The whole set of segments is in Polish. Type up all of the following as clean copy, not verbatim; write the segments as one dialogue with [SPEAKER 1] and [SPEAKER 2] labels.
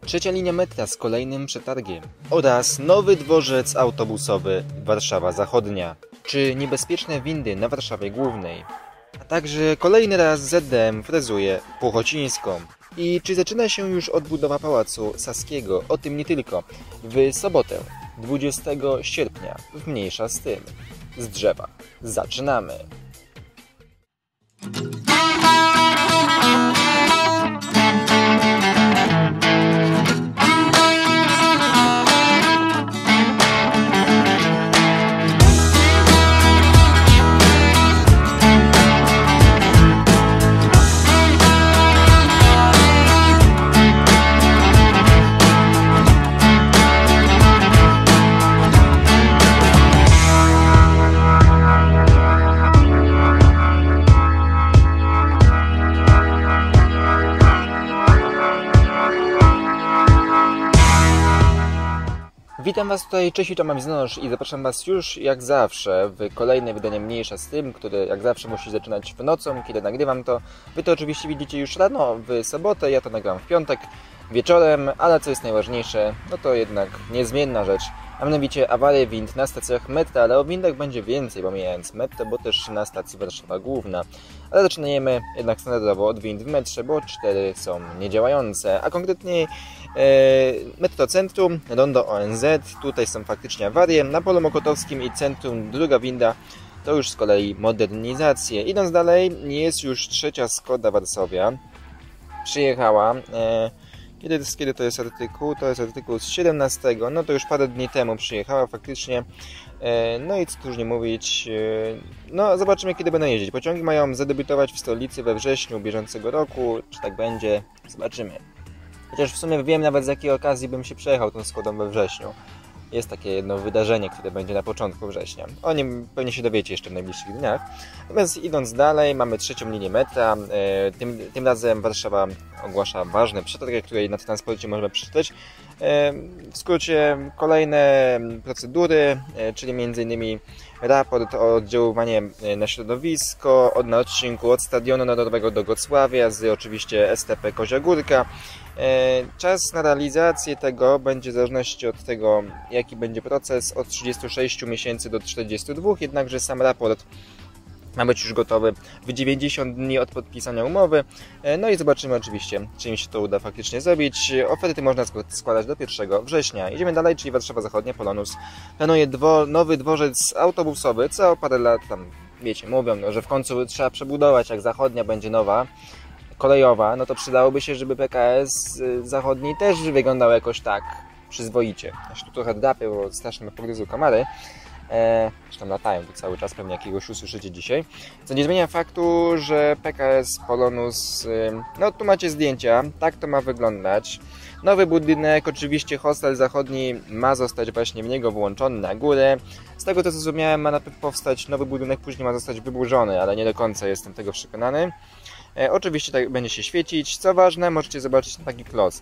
[SPEAKER 1] Trzecia linia metra z kolejnym przetargiem oraz nowy dworzec autobusowy Warszawa Zachodnia, czy niebezpieczne windy na Warszawie Głównej, a także kolejny raz ZDM frezuje Płochocińską. I czy zaczyna się już odbudowa Pałacu Saskiego? O tym nie tylko. W sobotę, 20 sierpnia, mniejsza z tym, z drzewa. Zaczynamy! Witam Was tutaj, cześć, witam Znosz i zapraszam Was już jak zawsze w kolejne wydanie mniejsza z tym, które jak zawsze musi zaczynać w nocą, kiedy nagrywam to. Wy to oczywiście widzicie już rano, w sobotę, ja to nagram w piątek wieczorem, ale co jest najważniejsze, no to jednak niezmienna rzecz, a mianowicie awarie wind na stacjach metra, ale o windach będzie więcej, pomijając metro, bo też na stacji Warszawa Główna. Ale zaczynajemy jednak standardowo od wind w metrze, bo 4 są niedziałające, a konkretniej Metro Centrum, Rondo ONZ, tutaj są faktycznie awarie, na Polu Mokotowskim i Centrum druga winda to już z kolei modernizacje. Idąc dalej, jest już trzecia Skoda Warszawia, przyjechała, kiedy to jest artykuł? To jest artykuł z 17, no to już parę dni temu przyjechała faktycznie. No i co tu już nie mówić, no zobaczymy kiedy będą jeździć. Pociągi mają zadebiutować w stolicy we wrześniu bieżącego roku, czy tak będzie, zobaczymy. Chociaż w sumie wiem nawet z jakiej okazji bym się przejechał tą Skodą we wrześniu. Jest takie jedno wydarzenie, które będzie na początku września. O nim pewnie się dowiecie jeszcze w najbliższych dniach. Natomiast idąc dalej, mamy trzecią linię metra. Tym razem Warszawa ogłasza ważne przetargi, które na transporcie możemy przeczytać. W skrócie kolejne procedury, czyli m.in. raport o oddziaływaniu na środowisko na odcinku od Stadionu Narodowego do Gocławia z oczywiście STP Kozia Górka. Czas na realizację tego będzie w zależności od tego, jaki będzie proces, od 36 miesięcy do 42, jednakże sam raport ma być już gotowy w 90 dni od podpisania umowy. No i zobaczymy oczywiście, czy im się to uda faktycznie zrobić. Oferty można składać do 1 września. Idziemy dalej, czyli Warszawa Zachodnia, Polonus planuje nowy dworzec autobusowy. Co parę lat tam, wiecie, mówią, no, że w końcu trzeba przebudować, jak Zachodnia będzie nowa, kolejowa, no to przydałoby się, żeby PKS Zachodni też wyglądał jakoś tak przyzwoicie. Ja się tu trochę drapię, bo strasznie pogryzł kamary. Zresztą latają tu cały czas, pewnie jakiegoś usłyszycie dzisiaj. Co nie zmienia faktu, że PKS Polonus, no tu macie zdjęcia, tak to ma wyglądać. Nowy budynek, oczywiście hostel zachodni ma zostać właśnie w niego włączony na górę. Z tego co zrozumiałem, ma najpierw powstać nowy budynek, później ma zostać wyburzony, ale nie do końca jestem tego przekonany. Oczywiście tak będzie się świecić. Co ważne, możecie zobaczyć taki kloc.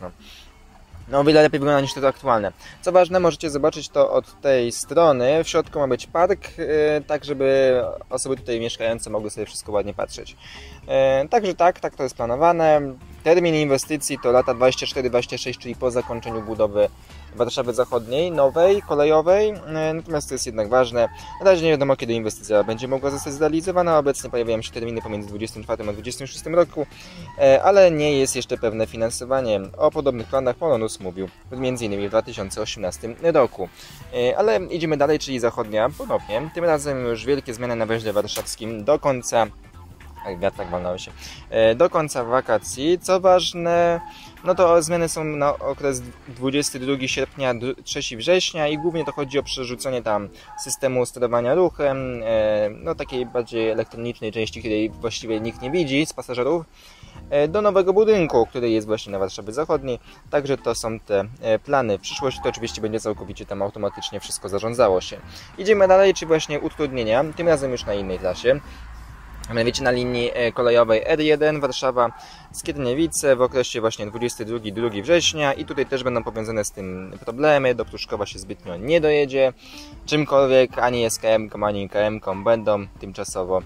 [SPEAKER 1] No o wiele lepiej wygląda niż to aktualne. Co ważne, możecie zobaczyć to od tej strony. W środku ma być park, tak żeby osoby tutaj mieszkające mogły sobie wszystko ładnie patrzeć. Także tak to jest planowane. Termin inwestycji to lata 24-26, czyli po zakończeniu budowy Warszawy Zachodniej, nowej, kolejowej. Natomiast to jest jednak ważne. Na razie nie wiadomo, kiedy inwestycja będzie mogła zostać zrealizowana. Obecnie pojawiają się terminy pomiędzy 24 a 26 roku, ale nie jest jeszcze pewne finansowanie. O podobnych planach Polonus mówił m.in. w 2018 roku. Ale idziemy dalej, czyli Zachodnia ponownie. Tym razem już wielkie zmiany na węźle warszawskim do końca. Tak walnął się. Do końca wakacji. Co ważne, no to zmiany są na okres 22 sierpnia, 3 września i głównie to chodzi o przerzucenie tam systemu sterowania ruchem, no takiej bardziej elektronicznej części, której właściwie nikt nie widzi z pasażerów, do nowego budynku, który jest właśnie na Warszawie Zachodniej. Także to są te plany. W przyszłości to oczywiście będzie całkowicie tam automatycznie wszystko zarządzało się. Idziemy dalej, czyli właśnie utrudnienia, tym razem już na innej trasie. A mianowicie na linii kolejowej R1 Warszawa Skierniewice w okresie właśnie 22 września i tutaj też będą powiązane z tym problemy. Do Pruszkowa się zbytnio nie dojedzie czymkolwiek, ani SKM-ką, ani KM-ką będą tymczasowo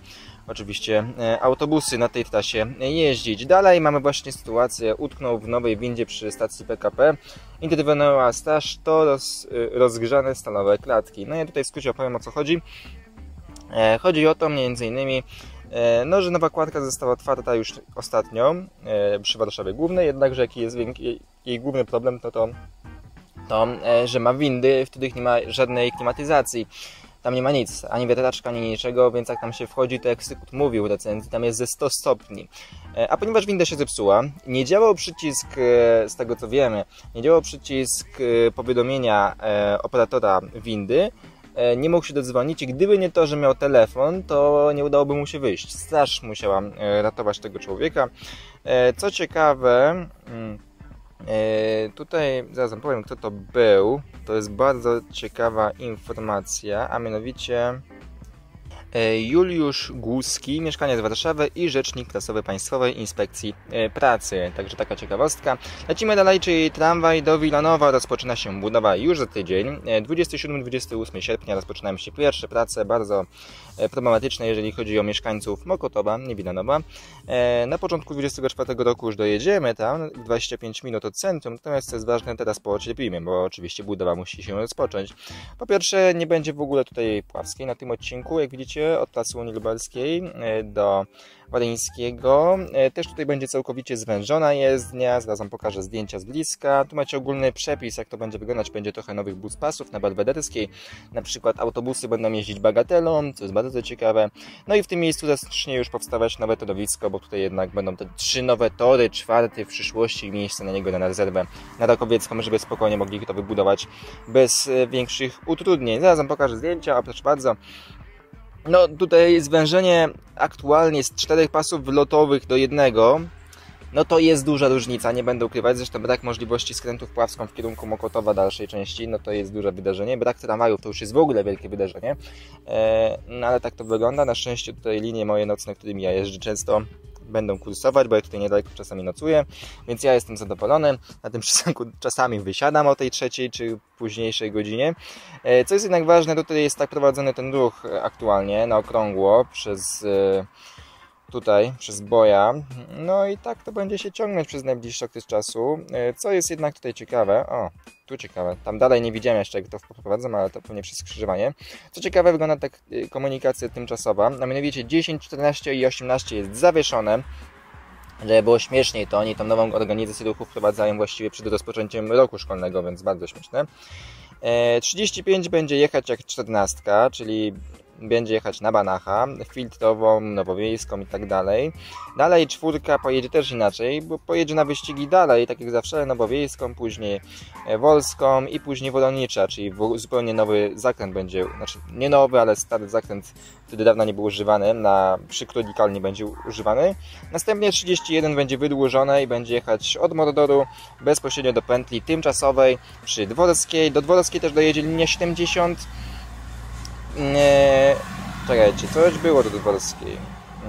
[SPEAKER 1] oczywiście autobusy na tej trasie jeździć. Dalej mamy właśnie sytuację, utknął w nowej windzie przy stacji PKP, interwenowała straż, to rozgrzane stalowe klatki. No ja tutaj w skrócie opowiem, o co chodzi. Chodzi o to między innymi, no, że nowa kładka została otwarta już ostatnio przy Warszawie Głównej, jednakże jaki jest jej główny problem, to że ma windy, w których nie ma żadnej klimatyzacji. Tam nie ma nic, ani wiatraczka, ani niczego, więc jak tam się wchodzi, to jak Sykut mówił w recenzji, tam jest ze 100 stopni. A ponieważ winda się zepsuła, nie działał przycisk, z tego co wiemy, nie działał przycisk powiadomienia operatora windy, nie mógł się dodzwonić i gdyby nie to, że miał telefon, to nie udałoby mu się wyjść. Straż musiała ratować tego człowieka. Co ciekawe, tutaj zaraz wam powiem, kto to był. To jest bardzo ciekawa informacja, a mianowicie Juliusz Głuski, mieszkaniec Warszawy i rzecznik prasowy Państwowej Inspekcji Pracy. Także taka ciekawostka. Lecimy dalej, czyli tramwaj do Wilanowa rozpoczyna się budowa już za tydzień. 27-28 sierpnia rozpoczynają się pierwsze prace, bardzo problematyczne, jeżeli chodzi o mieszkańców Mokotowa, nie Wilanowa. Na początku 24 roku już dojedziemy tam, 25 minut od centrum, natomiast co jest ważne, teraz pocierpimy, bo oczywiście budowa musi się rozpocząć. Po pierwsze, nie będzie w ogóle tutaj Puławskiej na tym odcinku, jak widzicie, od placu Unii Lubelskiej do Waryńskiego. Też tutaj będzie całkowicie zwężona jezdnia, zaraz wam pokażę zdjęcia z bliska. Tu macie ogólny przepis, jak to będzie wyglądać. Będzie trochę nowych buspasów na Belwederskiej. Na przykład autobusy będą jeździć bagatelą, co jest bardzo ciekawe. No i w tym miejscu zacznie już powstawać nowe torowisko, bo tutaj jednak będą te 3 nowe tory, 4 w przyszłości, miejsce na niego na rezerwę na Rakowiecką, żeby spokojnie mogli to wybudować bez większych utrudnień. Zaraz wam pokażę zdjęcia, a proszę bardzo. No tutaj zwężenie aktualnie z 4 pasów wylotowych do 1, no to jest duża różnica, nie będę ukrywać, zresztą brak możliwości skrętu w Puławską w kierunku Mokotowa dalszej części, no to jest duże wydarzenie, brak tramwajów to już jest w ogóle wielkie wydarzenie, no ale tak to wygląda, na szczęście tutaj linie moje nocne, którymi ja jeżdżę często, będą kursować, bo ja tutaj niedaleko czasami nocuję, więc ja jestem zadowolony. Na tym przystanku czasami wysiadam o tej 3 czy późniejszej godzinie. Co jest jednak ważne, tutaj jest tak prowadzony ten ruch aktualnie na okrągło przez Boja. No i tak to będzie się ciągnąć przez najbliższy okres czasu. Co jest jednak tutaj ciekawe, tu ciekawe, tam dalej nie widziałem jeszcze, jak to wprowadzam, ale to pewnie przez skrzyżowanie. Co ciekawe, wygląda tak komunikacja tymczasowa, a mianowicie 10, 14 i 18 jest zawieszone. Żeby było śmieszniej, to oni tą nową organizację ruchu wprowadzają właściwie przed rozpoczęciem roku szkolnego, więc bardzo śmieszne. 35 będzie jechać jak 14, czyli będzie jechać na Banacha, Filtrową, Nowowiejską i tak dalej. Dalej 4 pojedzie też inaczej, bo pojedzie na wyścigi dalej, tak jak zawsze, Nowowiejską, później Wolską i później Wolonicza, czyli zupełnie nowy zakręt będzie, znaczy nie nowy, ale stary zakręt, który dawno nie był używany, przy Królikalni będzie używany. Następnie 31 będzie wydłużone i będzie jechać od Mordoru bezpośrednio do pętli tymczasowej przy Dworskiej. Do Dworskiej też dojedzie linia 70. Czekajcie, co już było do Dworskiej?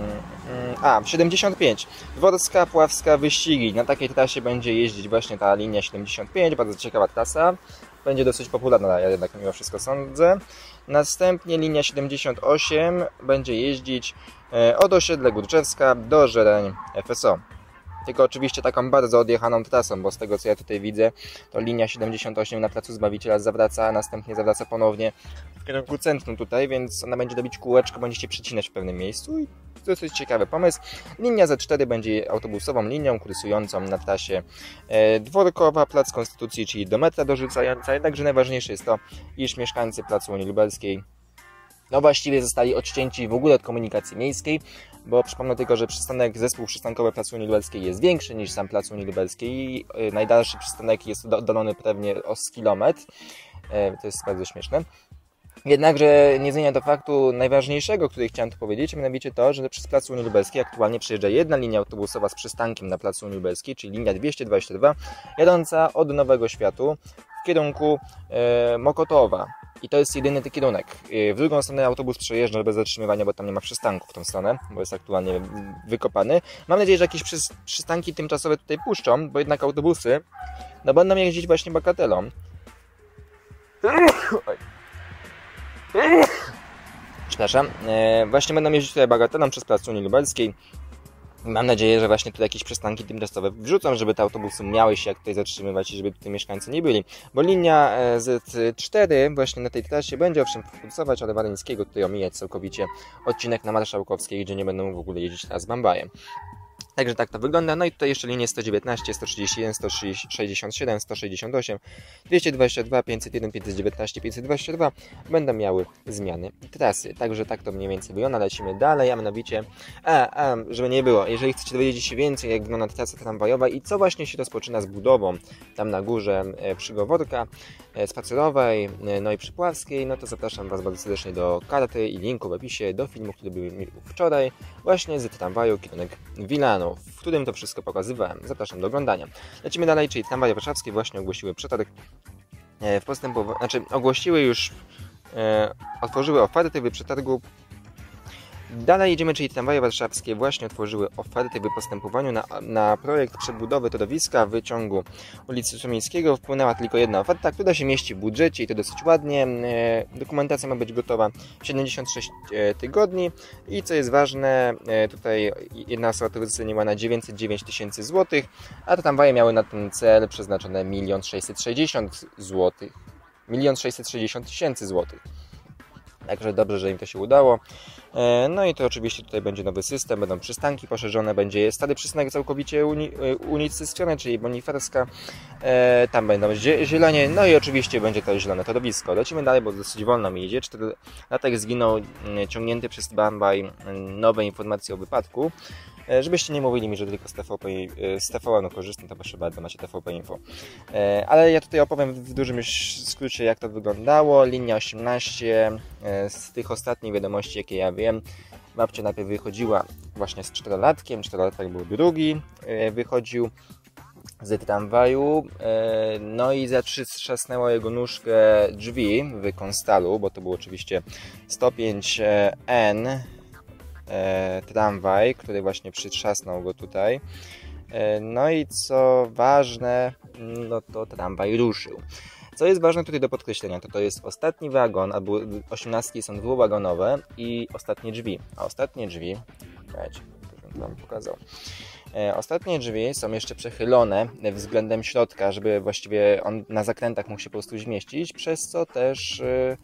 [SPEAKER 1] 75. Dworska, Puławska, wyścigi. Na takiej trasie będzie jeździć właśnie ta linia 75, bardzo ciekawa trasa. Będzie dosyć popularna, ja jednak mimo wszystko sądzę. Następnie linia 78 będzie jeździć od osiedla Górczewska do Żereń FSO. Tylko oczywiście taką bardzo odjechaną trasą, bo z tego co ja tutaj widzę, to linia 78 na placu Zbawiciela zawraca, a następnie zawraca ponownie w kierunku centrum tutaj, więc ona będzie robić kółeczko, będziecie przecinać w pewnym miejscu i to jest ciekawy pomysł. Linia Z4 będzie autobusową linią kursującą na trasie Dworkowa, Plac Konstytucji, czyli do metra dorzucająca, jednakże najważniejsze jest to, iż mieszkańcy Placu Unii Lubelskiej no właściwie zostali odcięci w ogóle od komunikacji miejskiej, bo przypomnę tylko, że zespół przystankowy Placu Unii Lubelskiej jest większy niż sam Plac Unii Lubelskiej. Najdalszy przystanek jest oddalony pewnie o kilometr. To jest bardzo śmieszne. Jednakże nie zmienia to faktu najważniejszego, który chciałem tu powiedzieć, mianowicie to, że przez Plac Unii Lubelskiej aktualnie przejeżdża jedna linia autobusowa z przystankiem na Placu Unii Lubelskiej, czyli linia 222, jadąca od Nowego Światu w kierunku Mokotowa. I to jest jedyny ten kierunek. W drugą stronę autobus przejeżdża bez zatrzymywania, bo tam nie ma przystanku w tą stronę, bo jest aktualnie wykopany. Mam nadzieję, że jakieś przystanki tymczasowe tutaj puszczą, bo jednak autobusy no będą jeździć właśnie bagatelą. Przepraszam. Właśnie będą jeździć tutaj bagatelą przez plac Unii Lubelskiej. Mam nadzieję, że właśnie tutaj jakieś przystanki tymczasowe wrzucą, żeby te autobusy miały się jak tutaj zatrzymywać i żeby tutaj mieszkańcy nie byli. Bo linia Z4 właśnie na tej trasie będzie owszem funkcjonować, ale Waryńskiego tutaj omijać całkowicie odcinek na Marszałkowskiej, gdzie nie będą w ogóle jeździć teraz bambajem. Także tak to wygląda. No i tutaj jeszcze linie 119, 131, 167, 168, 222, 501, 519, 522 będą miały zmiany trasy. Także tak to mniej więcej wygląda. Lecimy dalej, a mianowicie, żeby nie było, jeżeli chcecie dowiedzieć się więcej, jak wygląda trasa tramwajowa i co właśnie się rozpoczyna z budową tam na górze przy Goworka spacerowej, no i przy Puławskiej, no to zapraszam Was bardzo serdecznie do karty i linku w opisie do filmu, który był wczoraj właśnie z tramwaju kierunek Wilanów, w którym to wszystko pokazywałem. Zapraszam do oglądania. Lecimy dalej, czyli tramwaje warszawskie właśnie ogłosiły przetarg w postępowaniu, ogłosiły już, otworzyły oferty w przetargu. Dalej jedziemy, czyli tramwaje warszawskie właśnie otworzyły oferty w postępowaniu na projekt przebudowy torowiska w wyciągu ulicy Szumińskiego. Wpłynęła tylko jedna oferta, która się mieści w budżecie i to dosyć ładnie. Dokumentacja ma być gotowa w 76 tygodni i co jest ważne, tutaj jedna osoba wyceniła na 909 tysięcy złotych, a te tramwaje miały na ten cel przeznaczone 1 660 000 zł. 1 660 tysięcy złotych. Także dobrze, że im to się udało. No i to oczywiście tutaj będzie nowy system, będą przystanki poszerzone, będzie stary przystanek całkowicie unicestwiony, czyli Boniferska. Tam będą zielenie, no i oczywiście będzie to zielone torowisko. Lecimy dalej, bo dosyć wolno mi idzie. 4-latek zginął ciągnięty przez bambaj. Nowe informacje o wypadku. Żebyście nie mówili mi, że tylko z TVN korzystam, to proszę bardzo, macie TVP Info. Ale ja tutaj opowiem w dużym skrócie, jak to wyglądało. Linia 18, z tych ostatnich wiadomości, jakie ja wiem, babcia najpierw wychodziła właśnie z 4-latkiem, 4-latek był drugi, wychodził z tramwaju, no i zatrzasnęła jego nóżkę drzwi w Konstalu, bo to był oczywiście 105N, tramwaj, który właśnie przytrzasnął go tutaj. No i co ważne, no to tramwaj ruszył. Co jest ważne tutaj do podkreślenia, to jest ostatni wagon, albo 18 są dwuwagonowe i ostatnie drzwi. A ostatnie drzwi, czekajcie, już Wam pokazał. Ostatnie drzwi są jeszcze przechylone względem środka, żeby właściwie on na zakrętach mógł się po prostu zmieścić, przez co też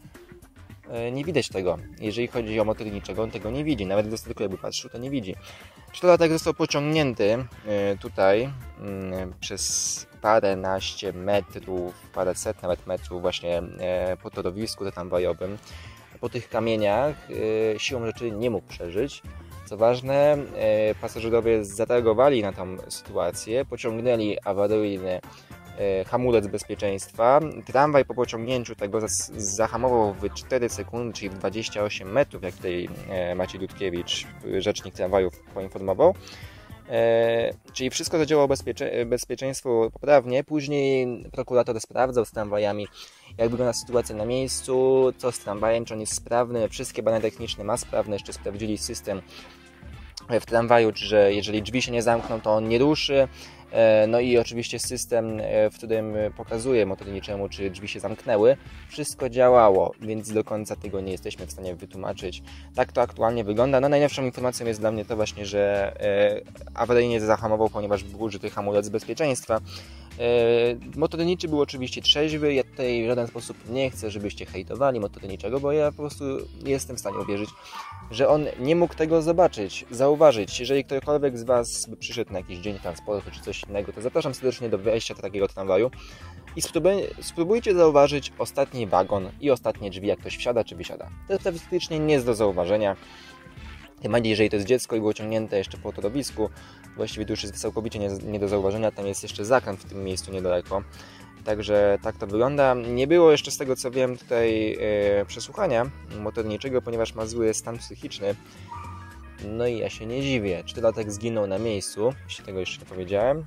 [SPEAKER 1] nie widać tego. Jeżeli chodzi o motorniczego, on tego nie widzi. Nawet tylko jakby patrzył, to nie widzi. 4-latek został pociągnięty tutaj przez paręnaście metrów, paręset nawet metrów właśnie po torowisku tramwajowym. Po tych kamieniach siłą rzeczy nie mógł przeżyć. Co ważne, pasażerowie zareagowali na tą sytuację, pociągnęli awaryjny hamulec bezpieczeństwa. Tramwaj po pociągnięciu tego zahamował w 4 sekundy, czyli w 28 metrów, jak tutaj Maciej Dudkiewicz, rzecznik tramwajów, poinformował. Czyli wszystko zadziałało bezpieczeństwo poprawnie. Później prokurator sprawdzał z tramwajami, jak wygląda sytuacja na miejscu, co z tramwajem, czy on jest sprawny. Wszystkie badania techniczne ma sprawne, jeszcze sprawdzili system w tramwaju, że jeżeli drzwi się nie zamkną, to on nie ruszy. No i oczywiście system, w którym pokazuje motorniczemu, czy drzwi się zamknęły. Wszystko działało, więc do końca tego nie jesteśmy w stanie wytłumaczyć. Tak to aktualnie wygląda. No najnowszą informacją jest dla mnie to właśnie, że awaryjnie zahamował, ponieważ był użyty hamulec bezpieczeństwa. Motorniczy był oczywiście trzeźwy. Ja tutaj w żaden sposób nie chcę, żebyście hejtowali motorniczego, bo ja po prostu nie jestem w stanie uwierzyć, że on nie mógł tego zauważyć. Jeżeli ktokolwiek z Was by przyszedł na jakiś dzień transportu czy coś innego, to zapraszam serdecznie do wejścia do takiego tramwaju i spróbujcie zauważyć ostatni wagon i ostatnie drzwi, jak ktoś wsiada czy wysiada. To jest faktycznie nie jest do zauważenia. Tym bardziej, jeżeli to jest dziecko i było ciągnięte jeszcze po torowisku, właściwie to już jest całkowicie nie do zauważenia, tam jest jeszcze zakręt w tym miejscu niedaleko. Także tak to wygląda. Nie było jeszcze z tego co wiem tutaj przesłuchania motorniczego, ponieważ ma zły stan psychiczny. No i ja się nie dziwię. 4-latek zginął na miejscu, jeśli tego jeszcze nie powiedziałem.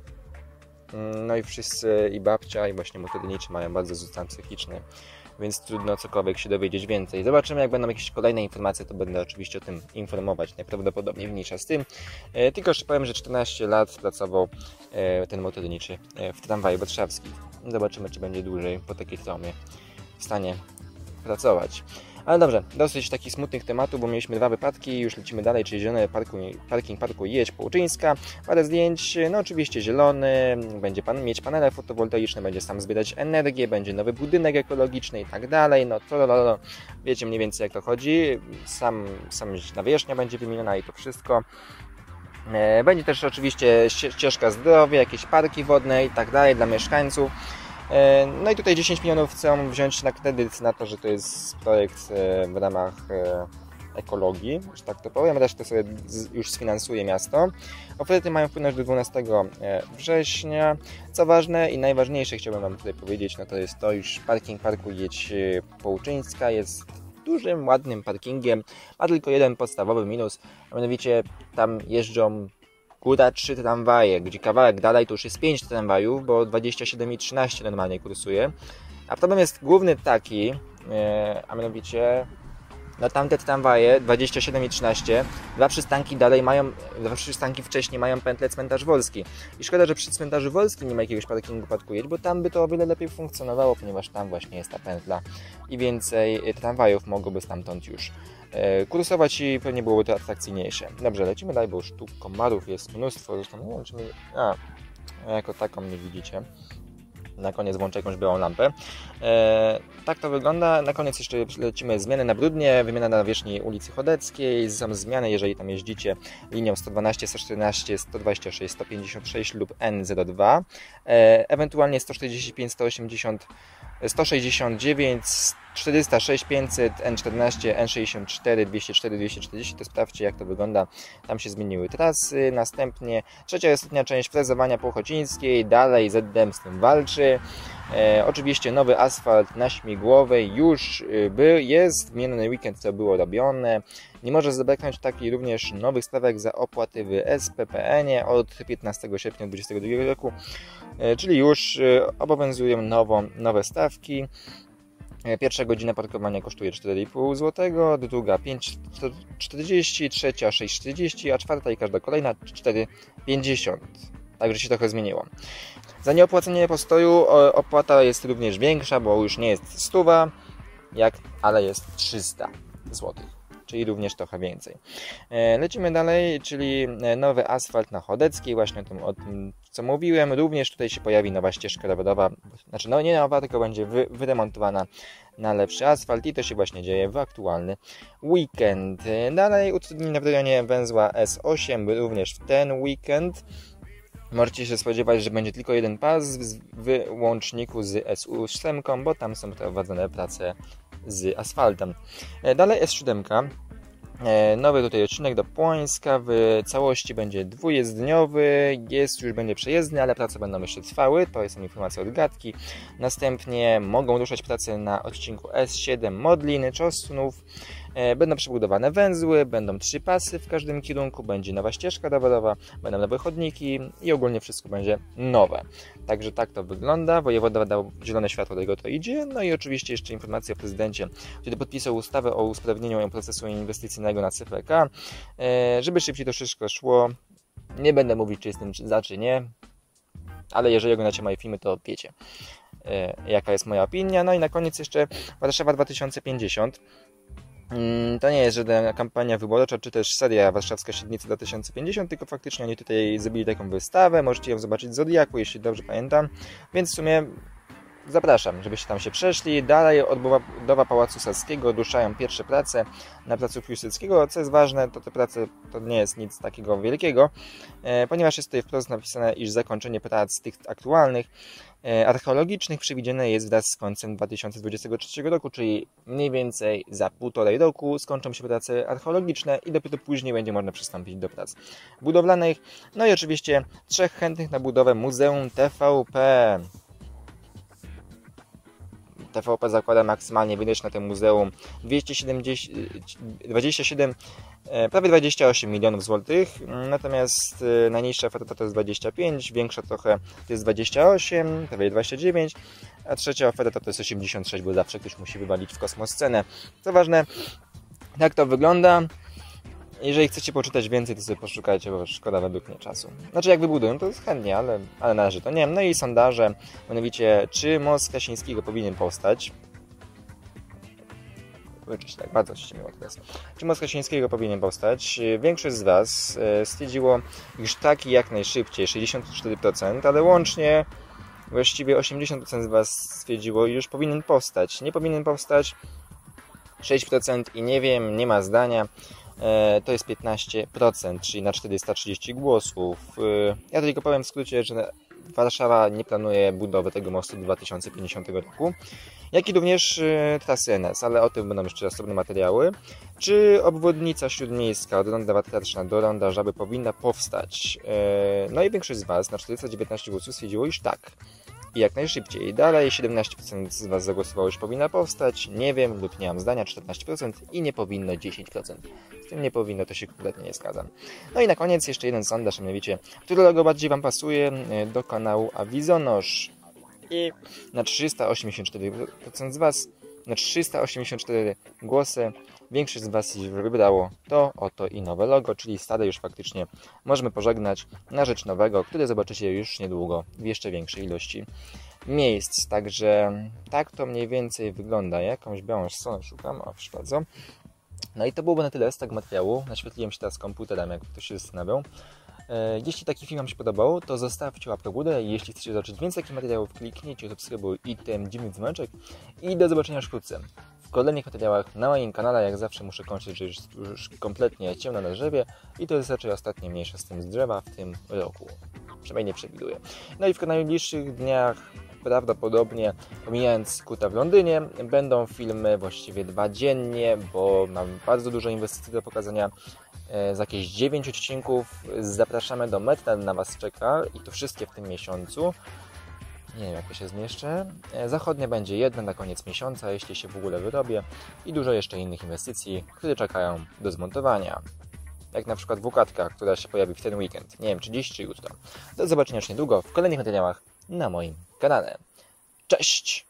[SPEAKER 1] No i wszyscy, i babcia, i właśnie motorniczy mają bardzo zły stan psychiczny, więc trudno cokolwiek się dowiedzieć więcej. Zobaczymy, jak będą jakieś kolejne informacje, to będę oczywiście o tym informować, najprawdopodobniej mniejsza z tym. Tylko jeszcze powiem, że 14 lat pracował ten motorniczy w tramwaju warszawskim. Zobaczymy, czy będzie dłużej po takiej traumie w stanie pracować. Ale dobrze, dosyć takich smutnych tematów, bo mieliśmy 2 wypadki, już lecimy dalej, czyli zielony parking parku Jedź Połczyńska. Parę zdjęć, no oczywiście zielony, będzie pan mieć panele fotowoltaiczne, będzie sam zbierać energię, będzie nowy budynek ekologiczny i tak dalej, no to wiecie mniej więcej jak to chodzi, sam nawierzchnia będzie wymieniona i to wszystko. Będzie też oczywiście ścieżka zdrowia, jakieś parki wodne i tak dalej dla mieszkańców. No i tutaj 10 milionów chcą wziąć na kredyt na to, że to jest projekt w ramach ekologii, że tak to powiem, resztę sobie już sfinansuje miasto. Oferty mają wpłynąć do 12 września. Co ważne i najważniejsze chciałbym Wam tutaj powiedzieć, no to jest to, już parking parku Jedź Połczyńska jest dużym, ładnym parkingiem. Ma tylko jeden podstawowy minus, a mianowicie tam jeżdżą góra 3 tramwaje, gdzie kawałek dalej to już jest 5 tramwajów, bo 27 i 13 normalnie kursuje. A problem jest główny taki, a mianowicie no tamte tramwaje 27 i 13, 2 przystanki dalej mają, 2 przystanki wcześniej mają pętlę Cmentarz Wolski. I szkoda, że przy Cmentarzu Wolskim nie ma jakiegoś parkingu parku Jedź, bo tam by to o wiele lepiej funkcjonowało, ponieważ tam właśnie jest ta pętla i więcej tramwajów mogłoby stamtąd już kursować i pewnie byłoby to atrakcyjniejsze. Dobrze, lecimy dalej, bo już tu komarów jest mnóstwo, zresztą nie wiem, czy mi... jako taką nie widzicie. Na koniec włączę jakąś białą lampę. Tak to wygląda. Na koniec jeszcze lecimy zmiany na Brudnie, wymiana na nawierzchni ulicy Chodeckiej. Są zmiany, jeżeli tam jeździcie linią 112, 114, 126, 156 lub N02. Ewentualnie 145, 180, 169, 406, 500, N14, N64, 204, 240, to sprawdźcie jak to wygląda, tam się zmieniły trasy. Następnie trzecia i ostatnia część frezowania po Ochocińskiej, dalej ZDM z tym walczy. Oczywiście nowy asfalt na Śmigłowej już jest, w miniony weekend to było robione. Nie może zabraknąć takich również nowych stawek za opłaty w SPPN-ie od 15 sierpnia 2022 roku, czyli już obowiązują nowe stawki. Pierwsza godzina parkowania kosztuje 4,5 zł, druga 5,40, trzecia 6,40, a czwarta i każda kolejna 4,50. Także się trochę zmieniło. Za nieopłacenie postoju opłata jest również większa, bo już nie jest 100, ale jest 300 zł. Czyli również trochę więcej. Lecimy dalej, czyli nowy asfalt na Chodeckiej, właśnie o tym co mówiłem. Również tutaj się pojawi nowa ścieżka rowerowa, znaczy no nie nowa, tylko będzie wyremontowana na lepszy asfalt i to się właśnie dzieje w aktualny weekend. Dalej utrudnienia w rejonie węzła S8 również w ten weekend. Możecie się spodziewać, że będzie tylko jeden pas w łączniku z SU8, bo tam są prowadzone prace z asfaltem. Dalej S7. Nowy tutaj odcinek do Płońska, w całości będzie dwujezdniowy, będzie przejezdny, ale prace będą jeszcze trwały, to jest informacja od Gadki. Następnie mogą ruszać prace na odcinku S7 Modlin, Czosnów. Będą przebudowane węzły, będą 3 pasy w każdym kierunku, będzie nowa ścieżka rowerowa, będą nowe chodniki i ogólnie wszystko będzie nowe. Także tak to wygląda. Wojewoda dał zielone światło, do tego to idzie. No i oczywiście jeszcze informacja o prezydencie, który podpisał ustawę o usprawnieniu procesu inwestycyjnego na CPK, żeby szybciej to wszystko szło. Nie będę mówić, czy jestem za, czy nie, ale jeżeli oglądacie moje filmy, to wiecie, jaka jest moja opinia. No i na koniec jeszcze Warszawa 2050. To nie jest żadna kampania wyborcza, czy też seria Warszawska Średnica 2050, tylko faktycznie oni tutaj zrobili taką wystawę, możecie ją zobaczyć z Zodiaku, jeśli dobrze pamiętam, więc w sumie zapraszam, żebyście tam się przeszli. Dalej od budowa Pałacu Saskiego ruszają pierwsze prace na placu Piłsudskiego. Co jest ważne, to te prace to nie jest nic takiego wielkiego, ponieważ jest tutaj wprost napisane, iż zakończenie prac tych aktualnych archeologicznych przewidziane jest wraz z końcem 2023 roku, czyli mniej więcej za 1,5 roku skończą się prace archeologiczne i dopiero później będzie można przystąpić do prac budowlanych. No i oczywiście 3 chętnych na budowę Muzeum TVP. TVP zakłada maksymalnie wydać na tym muzeum 27, prawie 28 milionów złotych, natomiast najniższa oferta to jest 25, większa trochę to jest 28, prawie 29, a trzecia oferta to jest 86, bo zawsze ktoś musi wywalić w kosmos cenę. Co ważne, jak to wygląda? Jeżeli chcecie poczytać więcej, to sobie poszukajcie, bo szkoda według mnie czasu. Znaczy jak wybudują, to jest chętnie, ale na razie to nie wiem. No i sondaże, mianowicie czy most Krasińskiego powinien powstać. Cześć, tak, bardzo się miło teraz. Czy most Krasińskiego powinien powstać? Większość z Was stwierdziło, iż tak i jak najszybciej, 64%, ale łącznie właściwie 80% z Was stwierdziło, iż powinien powstać. Nie powinien powstać 6% i nie wiem, nie ma zdania. To jest 15%, czyli na 430 głosów. Ja tylko powiem w skrócie, że Warszawa nie planuje budowy tego mostu do 2050 roku, jak i również trasy NS, ale o tym będą jeszcze osobne materiały. Czy obwodnica śródmiejska od ronda Watraszna do ronda Żaby powinna powstać? No i większość z Was na 419 głosów stwierdziło, iż tak. I jak najszybciej. Dalej 17% z Was zagłosowało, że powinna powstać. Nie wiem lub nie mam zdania, 14% i nie powinno 10%. Z tym nie powinno, to się kompletnie nie zgadzam. No i na koniec jeszcze jeden sondaż, a mianowicie, który logo bardziej Wam pasuje do kanału Avizonosz. I na 384% z Was, na 384 głosy, większość z Was wybrało to oto i nowe logo, czyli stare już faktycznie możemy pożegnać na rzecz nowego, które zobaczycie już niedługo w jeszcze większej ilości miejsc. Także tak to mniej więcej wygląda. Jakąś białą stronę szukam, o proszę bardzo. No i to byłoby na tyle z tego materiału. Naświetliłem się teraz komputerem, jak ktoś się zastanawiał. Jeśli taki film Wam się podobał, to zostawcie łapkę w górę i jeśli chcecie zobaczyć więcej takich materiałów, kliknijcie subskrybuj i ten dziwny dzwoneczek i do zobaczenia już wkrótce. W kolejnych materiałach na moim kanale, jak zawsze muszę kończyć, że już kompletnie ciemno na drzewie i to jest raczej ostatnie mniejsze z tym z drzewa w tym roku. Przynajmniej nie przewiduję. No i w najbliższych dniach prawdopodobnie, pomijając Kuta w Londynie, będą filmy właściwie 2 dziennie, bo mam bardzo dużo inwestycji do pokazania. Z jakieś 9 odcinków zapraszamy do Meta, na Was czeka i to wszystkie w tym miesiącu. Nie wiem, jak to się zmieszczę. Zachodnie będzie jedna na koniec miesiąca, jeśli się w ogóle wyrobię i dużo jeszcze innych inwestycji, które czekają do zmontowania. Jak na przykład WKATka, która się pojawi w ten weekend. Nie wiem, czy dziś, czy jutro. Do zobaczenia już niedługo w kolejnych materiałach na moim kanale. Cześć!